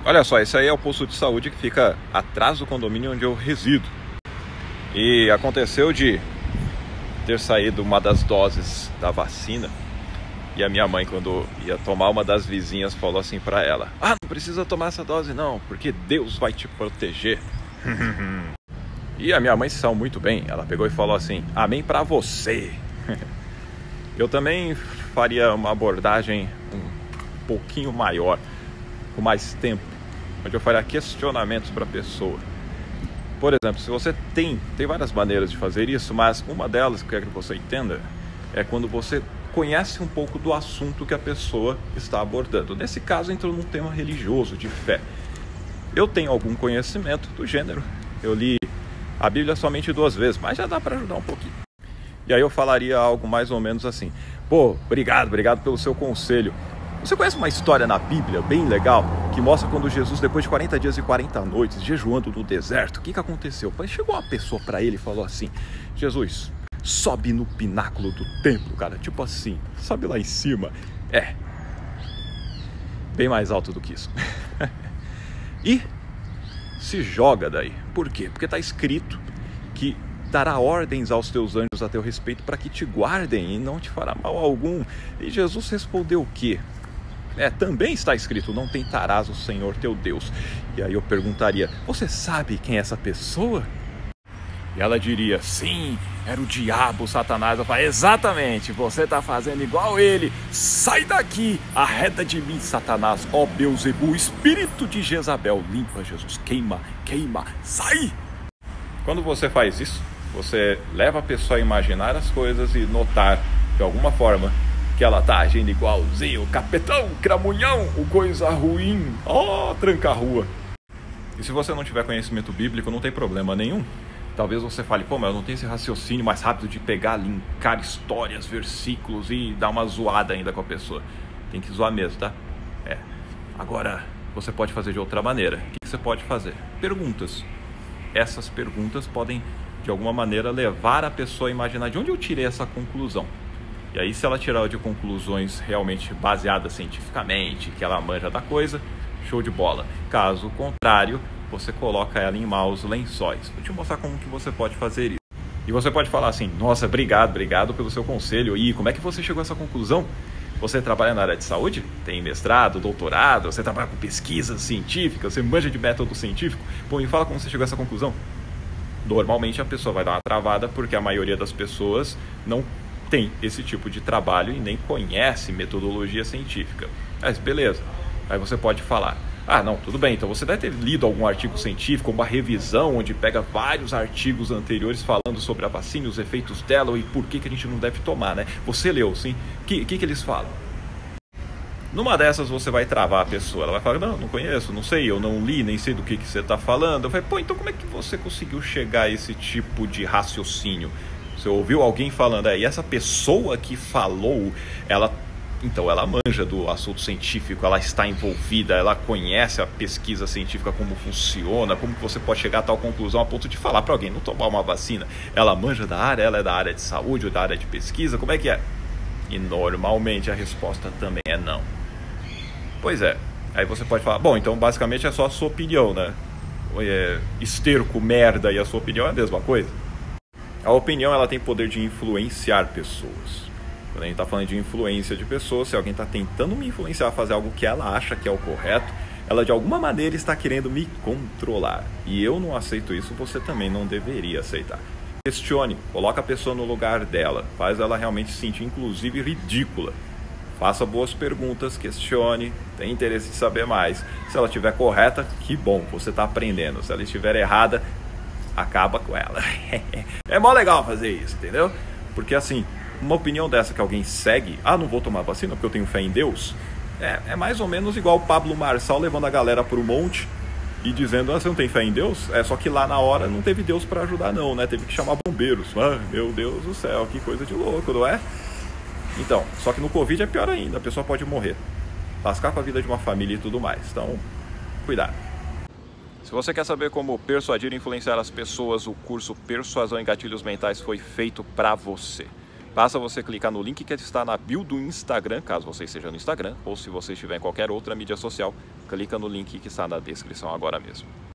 Olha só, esse aí é o posto de saúde que fica atrás do condomínio onde eu resido. E aconteceu de ter saído uma das doses da vacina. E a minha mãe, quando ia tomar, uma das vizinhas falou assim pra ela: "Ah, não precisa tomar essa dose não, porque Deus vai te proteger." E a minha mãe se saiu muito bem. Ela pegou e falou assim: "Amém pra você." Eu também faria uma abordagem um pouquinho maior, com mais tempo, onde eu faria questionamentos para a pessoa. Por exemplo, se você tem várias maneiras de fazer isso, mas uma delas que eu quero que você entenda é quando você conhece um pouco do assunto que a pessoa está abordando. Nesse caso, entrou num tema religioso, de fé. Eu tenho algum conhecimento do gênero. Eu li a Bíblia somente 2 vezes, mas já dá para ajudar um pouquinho. E aí eu falaria algo mais ou menos assim: "Pô, obrigado pelo seu conselho. Você conhece uma história na Bíblia bem legal que mostra quando Jesus, depois de 40 dias e 40 noites, jejuando no deserto, o que aconteceu?" Mas chegou uma pessoa para ele e falou assim: "Jesus, sobe no pináculo do templo, cara." Tipo assim, sobe lá em cima. Bem mais alto do que isso. E se joga daí. Por quê? Porque está escrito que dará ordens aos teus anjos a teu respeito para que te guardem e não te fará mal algum. E Jesus respondeu o quê? Também está escrito: "Não tentarás o Senhor teu Deus." E aí eu perguntaria: "Você sabe quem é essa pessoa?" E ela diria: "Sim, era o diabo, Satanás." Eu falo: "Exatamente, você está fazendo igual ele. Sai daqui, arreda de mim, Satanás, ó Beuzebu, espírito de Jezabel. Limpa, Jesus, queima, sai." Quando você faz isso, você leva a pessoa a imaginar as coisas e notar, de alguma forma, que ela tá agindo igualzinho o capetão, cramunhão, o coisa ruim, tranca-rua. E se você não tiver conhecimento bíblico, não tem problema nenhum. Talvez você fale: "Pô, mas eu não tenho esse raciocínio mais rápido de pegar, linkar histórias, versículos e dar uma zoada ainda com a pessoa." Tem que zoar mesmo, tá? Agora, você pode fazer de outra maneira. O que você pode fazer? Perguntas. Essas perguntas podem, de alguma maneira, levar a pessoa a imaginar: de onde eu tirei essa conclusão? E aí, se ela tirar de conclusões realmente baseadas cientificamente, que ela manja da coisa, show de bola. Caso contrário, você coloca ela em maus lençóis. Vou te mostrar como que você pode fazer isso. E você pode falar assim: "Nossa, obrigado pelo seu conselho. E como é que você chegou a essa conclusão? Você trabalha na área de saúde? Tem mestrado, doutorado? Você trabalha com pesquisa científica? Você manja de método científico? Pô, me fala como você chegou a essa conclusão." Normalmente a pessoa vai dar uma travada, porque a maioria das pessoas não tem esse tipo de trabalho e nem conhece metodologia científica. Mas beleza, aí você pode falar: "Ah, não, tudo bem, então você deve ter lido algum artigo científico, uma revisão onde pega vários artigos anteriores falando sobre a vacina, os efeitos dela e por que a gente não deve tomar, né? Você leu, sim? O que eles falam?" Numa dessas você vai travar a pessoa. Ela vai falar: "Não conheço, não sei, eu não li, nem sei do que você está falando." Eu falei: "Pô, então como é que você conseguiu chegar a esse tipo de raciocínio? Você ouviu alguém falando, e essa pessoa que falou, ela manja do assunto científico, ela está envolvida, ela conhece a pesquisa científica, como funciona, como que você pode chegar a tal conclusão a ponto de falar para alguém não tomar uma vacina. Ela manja da área, ela é da área de saúde ou da área de pesquisa, como é que é?" E normalmente a resposta também é não. Pois é, aí você pode falar: "Bom, então basicamente é só a sua opinião, né? Esterco, merda e a sua opinião é a mesma coisa." A opinião, ela tem poder de influenciar pessoas. Quando a gente está falando de influência de pessoas, se alguém está tentando me influenciar a fazer algo que ela acha que é o correto, ela de alguma maneira está querendo me controlar. E eu não aceito isso, você também não deveria aceitar. Questione, coloca a pessoa no lugar dela, faz ela realmente se sentir, inclusive, ridícula. Faça boas perguntas, questione, tem interesse de saber mais. Se ela estiver correta, que bom, você está aprendendo. Se ela estiver errada, acaba com ela. É mó legal fazer isso, entendeu? Porque assim, uma opinião dessa que alguém segue: "Ah, não vou tomar vacina porque eu tenho fé em Deus", é mais ou menos igual o Pablo Marçal levando a galera pro monte e dizendo: "Ah, você não tem fé em Deus?" Só que lá na hora não teve Deus para ajudar não, né? Teve que chamar bombeiros. Meu Deus do céu, que coisa de louco, não é? Então, só que no Covid é pior ainda, a pessoa pode morrer, lascar com a vida de uma família e tudo mais. Então, cuidado. Se você quer saber como persuadir e influenciar as pessoas, o curso Persuasão em Gatilhos Mentais foi feito para você. Basta você clicar no link que está na bio do Instagram, caso você esteja no Instagram, ou se você estiver em qualquer outra mídia social, clica no link que está na descrição agora mesmo.